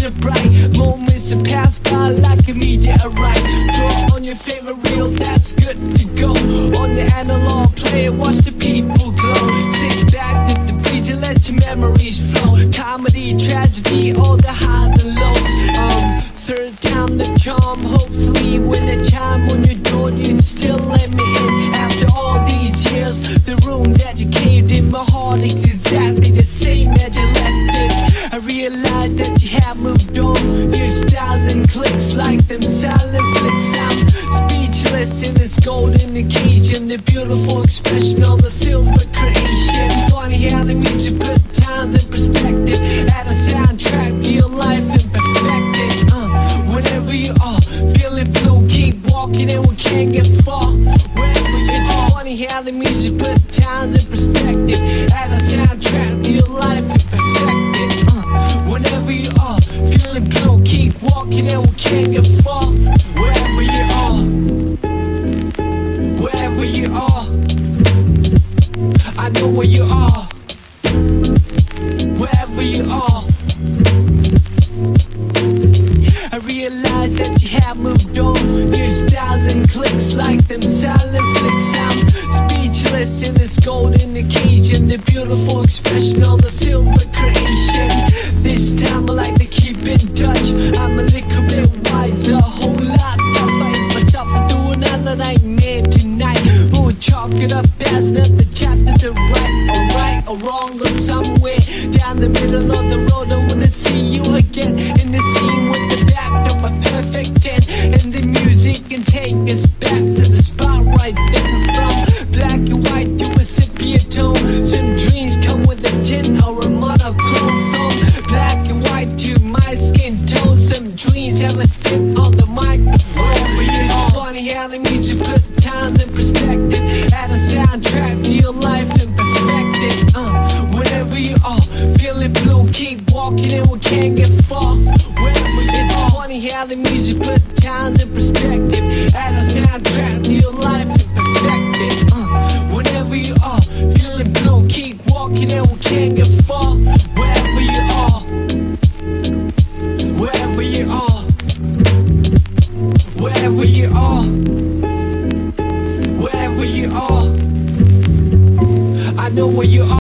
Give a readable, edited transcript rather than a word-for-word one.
so bright. Moments that pass by like a meteorite. Throw on your favorite reel, that's good to go. On the analog player, watch the people glow. Sit back to the beat and let your memories flow. Comedy, tragedy, all the highs and lows. Third time the charm, hopefully when the chime on your door, you'd still let me in. After all these years, the room that you caved in, my heart is exactly the same as you left it. I realized that you have moved on. Your styles and clicks like them silent flicks. I'm speechless in this golden occasion, the beautiful expression on the silver creation. Funny how the music put times in perspective, add a soundtrack to your life and perfect it. Whenever you are feeling blue, keep walking and we can't get far. Wherever you are, it's funny how the music put times in perspective, add a soundtrack to your life and perfect it. Whenever you are feeling blue, keep walking and we can't get far. Wherever you are, wherever you are, I know where you are. Wherever you are, I realize that you have moved on. Your styles and clicks like them silent flicks. I'm speechless in this golden occasion, the beautiful expression on the silver creation. This time I like to keep in touch. I'm a little bit wiser, a whole lot tougher. If myself and do another nightmare tonight, we'll chalk it up as another chapter to write. Alright or wrong or somewhere down the middle of the road, I wanna see you again in the scene with the backdrop, a perfect 10, and the music can take us back to the spot right then. From black and white to a sepia tone, some dreams come with a tint or a monochrome. From black and white to my skin tone, some dreams have a stint on the microphone. It's funny how the music put times in perspective, add a soundtrack to your life and perfect it. Whenever you are feeling blue, keep walking and we can't get far. Wherever it's funny how the music put times in perspective, add a soundtrack to your life and perfect it. Whenever you are feeling blue, keep walking and we can't get far. Wherever you are, wherever you are, wherever you are, wherever you are, I know where you are.